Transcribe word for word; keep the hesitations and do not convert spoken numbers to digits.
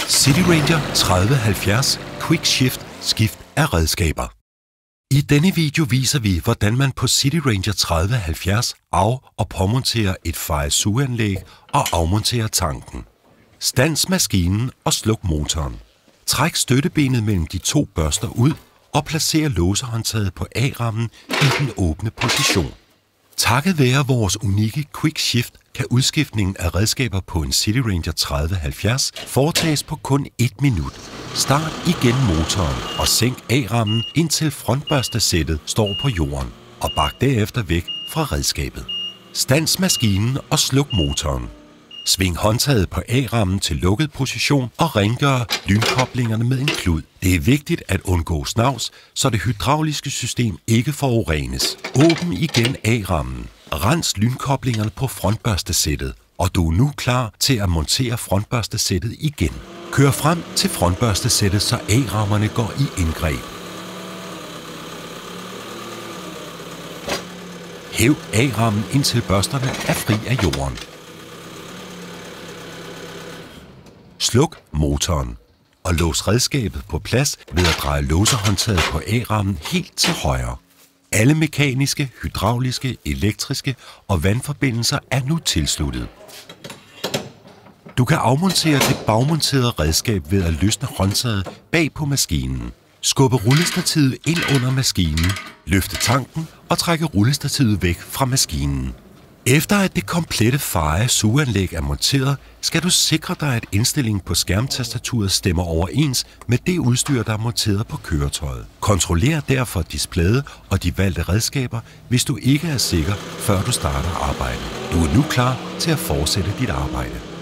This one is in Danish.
City Ranger tredive halvfjerds Quick Shift skift af redskaber. I denne video viser vi, hvordan man på City Ranger tredive halvfjerds af- og påmonterer et feje-sugeanlæg og afmonterer tanken. Stands maskinen og sluk motoren. Træk støttebenet mellem de to børster ud og placer låsehåndtaget på A-rammen i den åbne position. Takket være vores unikke Quick Shift kan udskiftningen af redskaber på en City Ranger tredive halvfjerds foretages på kun et minut. Start igen motoren og sænk A-rammen indtil frontbørstesættet står på jorden, og bak derefter væk fra redskabet. Stands maskinen og sluk motoren. Sving håndtaget på A-rammen til lukket position og rengør lynkoblingerne med en klud. Det er vigtigt at undgå snavs, så det hydrauliske system ikke forurenes. Åbn igen A-rammen. Rens lynkoblingerne på frontbørstesættet, og du er nu klar til at montere frontbørstesættet igen. Kør frem til frontbørstesættet, så A-rammerne går i indgreb. Hæv A-rammen indtil børsterne er fri af jorden. Sluk motoren og lås redskabet på plads ved at dreje låsehåndtaget på A-rammen helt til højre. Alle mekaniske, hydrauliske, elektriske og vandforbindelser er nu tilsluttet. Du kan afmontere det bagmonterede redskab ved at løsne håndtaget bag på maskinen. Skubbe rullestativet ind under maskinen, løfte tanken og trække rullestativet væk fra maskinen. Efter at det komplette feje-sugeanlæg er monteret, skal du sikre dig, at indstillingen på skærmtastaturet stemmer overens med det udstyr, der er monteret på køretøjet. Kontroller derfor displayet og de valgte redskaber, hvis du ikke er sikker, før du starter arbejdet. Du er nu klar til at fortsætte dit arbejde.